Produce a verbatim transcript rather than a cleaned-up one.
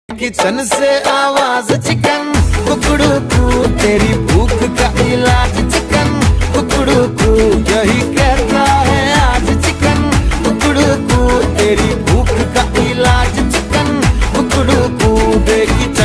Kitchen से आवाज chicken कुकड़ू कू, तेरी भूख का इलाज चिकन कुकड़ू कू, यही कहता है आज चिकन कुकड़ू कू, तेरी भूख का इलाज चिकन कुकड़ू कू। देखी